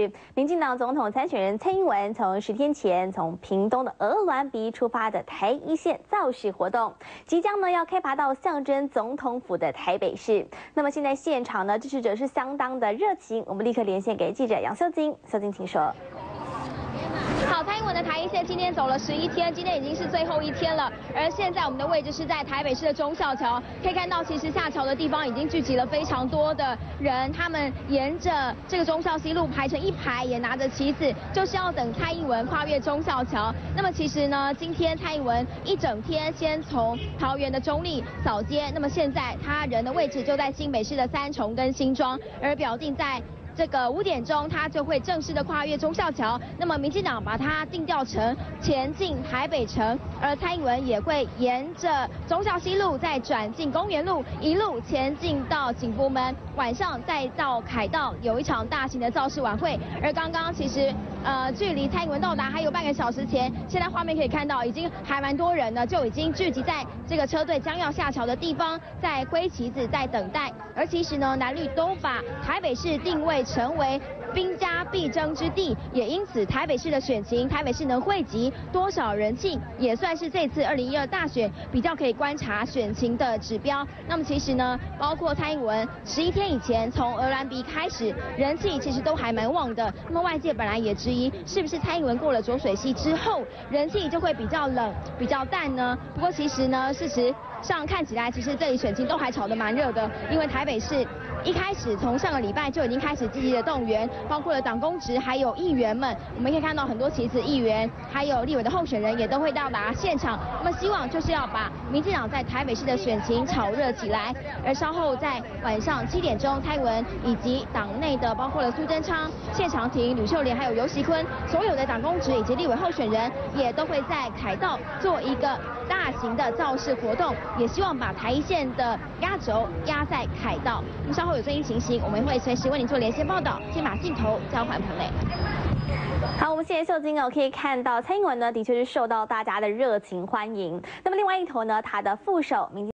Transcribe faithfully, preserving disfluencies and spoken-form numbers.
是民进党总统参选人蔡英文从十天前从屏东的鹅銮鼻出发的台一线造势活动，即将呢要开拔到象征总统府的台北市。那么现在现场呢支持者是相当的热情，我们立刻连线给记者杨秀晶，秀晶请说。 好，蔡英文的台一线今天走了十一天，今天已经是最后一天了。而现在我们的位置是在台北市的忠孝桥，可以看到，其实下桥的地方已经聚集了非常多的人，他们沿着这个忠孝西路排成一排，也拿着旗子，就是要等蔡英文跨越忠孝桥。那么其实呢，今天蔡英文一整天先从桃园的中坜扫街，那么现在他人的位置就在新北市的三重跟新庄，而表定在 这个五点钟，他就会正式的跨越忠孝桥。那么，民进党把它定调成前进台北城，而蔡英文也会沿着忠孝西路再转进公园路，一路前进到景福门，晚上再到凯道有一场大型的造势晚会。而刚刚其实呃，距离蔡英文到达还有半个小时前，现在画面可以看到，已经还蛮多人呢，就已经聚集在这个车队将要下桥的地方，在挥旗子，在等待。而其实呢，蓝绿都把台北市定位 成为兵家必争之地，也因此台北市的选情，台北市能汇集多少人气，也算是这次二零一二大选比较可以观察选情的指标。那么其实呢，包括蔡英文十一天以前从鹅銮鼻开始，人气其实都还蛮旺的。那么外界本来也质疑，是不是蔡英文过了浊水溪之后，人气就会比较冷、比较淡呢？不过其实呢，事实上看起来，其实这里选情都还炒得蛮热的，因为台北市 一开始从上个礼拜就已经开始积极的动员，包括了党公职还有议员们，我们可以看到很多其次议员还有立委的候选人也都会到达现场。那么希望就是要把民进党在台北市的选情炒热起来。而稍后在晚上七点钟，蔡英文以及党内的包括了苏贞昌、谢长廷、吕秀莲还有游锡堃，所有的党公职以及立委候选人也都会在凯道做一个大型的造势活动，也希望把台一线的压轴压在凯道。那么稍后 有最新情形，我们会随时为您做连线报道。先把镜头交还彭磊。 好，我们现在秀晶哦，可以看到蔡英文呢，的确是受到大家的热情欢迎。那么另外一头呢，他的副手民进